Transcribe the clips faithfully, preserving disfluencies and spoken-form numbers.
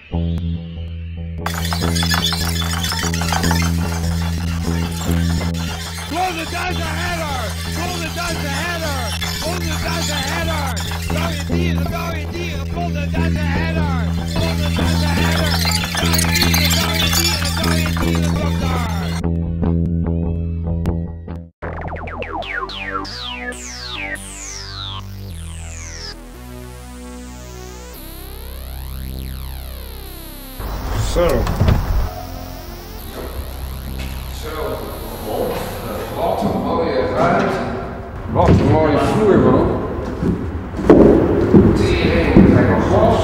honderdduizend header! honderdduizend header! honderdduizend header! Blauwe dieren, blauwe dieren, honderdduizend header! honderdduizend header! Blauwe dieren, blauwe dieren, blauwe dieren, dokter! Zo. Zo. Wat een mooie ruimte. Wat een mooie vloer, man. Tering, kijk al glas.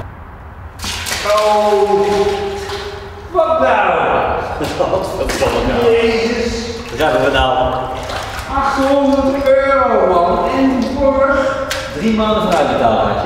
Oh. Wat nou? Wat verdomme. Jezus. Wat hebben we nou? achthonderd euro, man. En die borg. Drie maanden vooruit betaald had je.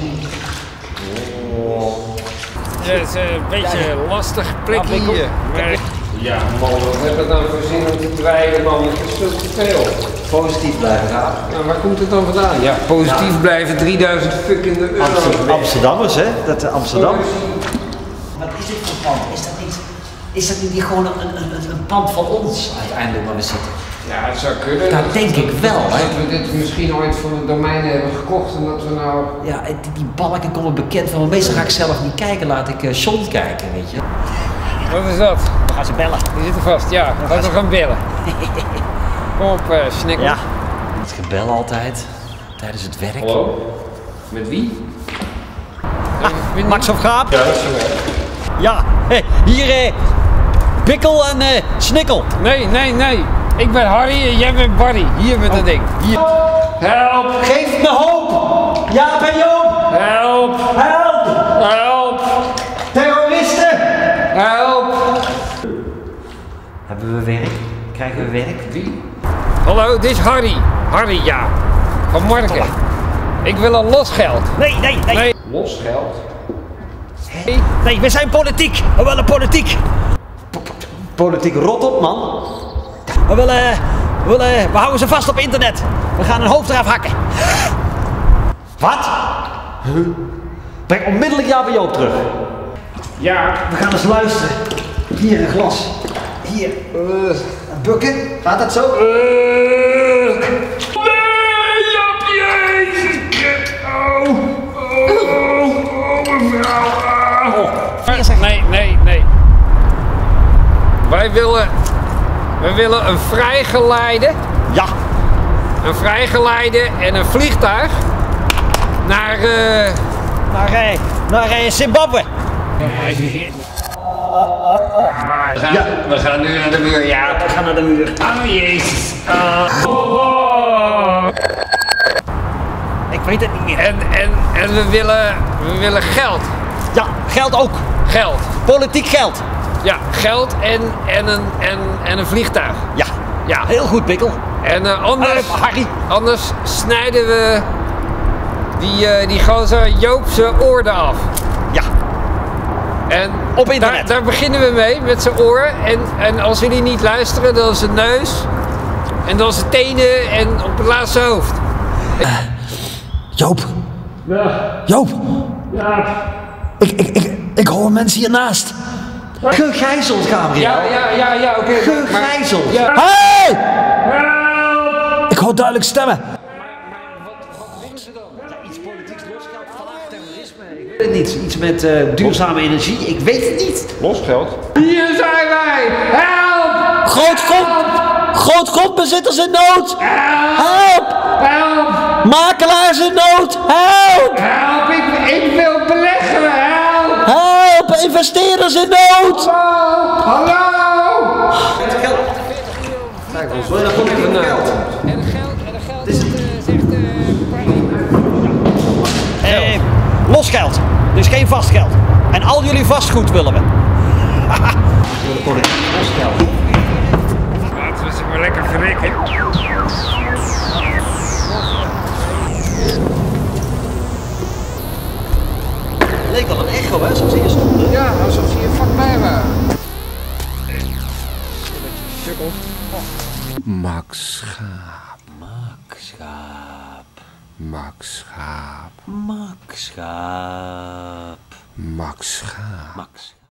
Ja, het is een beetje een lastig plekje Ja, hier. Maar... Ja, man, wat heb het nou voor zin om te dweilen, man? Het is veel te veel. Positief blijven gaan. Nou, waar komt het dan vandaan? Ja, positief ja. blijven, drieduizend fucking euro. Amsterdam, Amsterdammers, hè? Dat uh, Amsterdam. Wat is dit voor pand? Is dat niet, is dat niet gewoon een, een, een pand van ons uiteindelijk waar we zitten? Ja, het zou kunnen. Dat denk ik wel, hè? Dat we dit misschien ooit van de domeinen hebben gekocht en dat we nou... Ja, die, die balken komen bekend van, maar meestal ga ik zelf niet kijken, laat ik uh, John kijken, weet je. Wat is dat? Dan gaan ze bellen. Die zitten vast, ja. Laten we gaan bellen. Kom op, uh, Snikkel. Ja. Het gebel altijd, tijdens het werk. Hallo? Met wie? Ah, Max of Gaap? Ja, dat is zo werk. Ja, hey, hier eh, Bikkel en eh, Snikkel. Nee, nee, nee. Ik ben Harry en jij bent Barry. Hier met dat ding. Hier. Help! Geef me hoop! Jaap en Joop! Help! Help! Help! Terroristen! Help! Hebben we werk? Krijgen we werk? Wie? Hallo, dit is Harry. Harry, ja. Van Marken. Ik wil een losgeld. Nee, nee, nee. Nee. Los geld? Nee. Nee, we zijn politiek. We willen politiek. Politiek rot op, man. We willen, we willen, we houden ze vast op internet. We gaan hun hoofd eraf hakken. Wat? Huh? Breng onmiddellijk Jaap en Joop terug. Ja. We gaan eens luisteren. Hier een glas. Hier. Uh, bukken. Gaat dat zo? Uh. Nee, Jaap, jezus. Oh, oh, oh, mevrouw. Oh. Nee, nee, nee. Wij willen, we willen een vrijgeleide. Ja. Een vrijgeleide en een vliegtuig naar, uh... Naar, eh, naar eh, Zimbabwe. We gaan, ja. we gaan nu naar de muur, ja. We gaan naar de muur. Oh, jezus. Uh. Oh. Ik weet het niet meer. En, en, en we, willen, we willen geld. Ja, geld ook. Geld. Politiek geld. Ja, geld en, en, een, en, en een vliegtuig. Ja. Ja. Heel goed, Bikkel. En uh, anders, Uh, Harry. anders snijden we die, uh, die gozer Joopse oren af. Ja. En op internet. Daar, daar beginnen we mee, met zijn oren. En, en als jullie niet luisteren, dan zijn neus. En dan zijn tenen en op het laatste hoofd. Uh, Joop. Ja. Joop. Ja. Ik, ik, ik, ik hoor mensen hiernaast. Gegijzeld, Gabriel. Ja, ja, ja, ja, oké. Okay. Gegijzeld. Ja. Hey! Help! Ik hoor duidelijk stemmen. Iets politieks losgeld, vandaag terrorisme. Ik weet het niet. Iets met uh, duurzame energie. Ik weet het niet. Losgeld? Hier zijn wij! Help! Groot grond, groot grondbezitters in nood. Help! Help! Makelaars in nood. Help! Help! Ik, ik wil beleggen! Help! Help! Investeerders in nood. Hallo! Hallo! Kijk, ons wil je dat goed even naar. En het geld, en het geld is, uh, zegt uh, Eh, losgeld. Dus geen vastgeld. En al jullie vastgoed willen we. Politiek losgeld. laten we ze maar lekker verrekken. Het leek wel een echo, hè, zoals hier stond. Ja, alsof ze hier vlakbij waren. Max Schaap. Max Schaap. Max Schaap. Max Schaap. Max Schaap. Max.